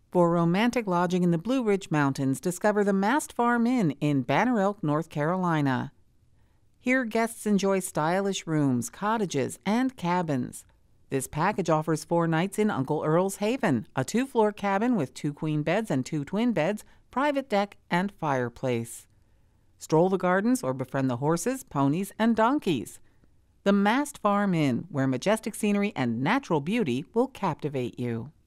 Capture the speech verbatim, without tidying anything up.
For romantic lodging in the Blue Ridge Mountains, discover the Mast Farm Inn in Banner Elk, North Carolina. Here, guests enjoy stylish rooms, cottages, and cabins. This package offers four nights in Uncle Earl's Haven, a two-floor cabin with two queen beds and two twin beds, private deck, and fireplace. Stroll the gardens or befriend the horses, ponies, and donkeys. The Mast Farm Inn, where majestic scenery and natural beauty will captivate you.